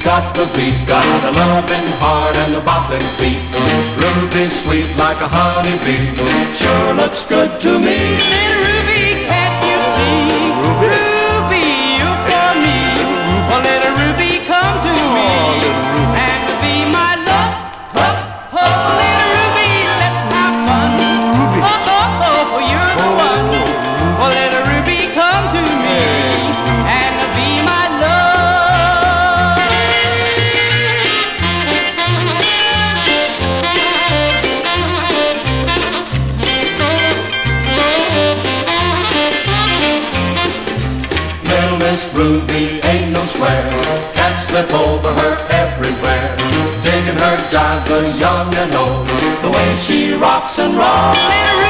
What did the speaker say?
got the beat, got a loving heart and the bopping feet. Ruby sweet like a honeybee, sure looks good to me. Little Ruby, can't you see? Ruby, you're for me. Well, little Ruby, come to me and be my love. Oh, little Ruby, let's have fun. Oh, you're the one. Well, little Ruby, come to me and be my love. Little Miss Ruby ain't no square, cats slip over her everywhere. Digging her jive, the young and old, the way she rocks and rolls.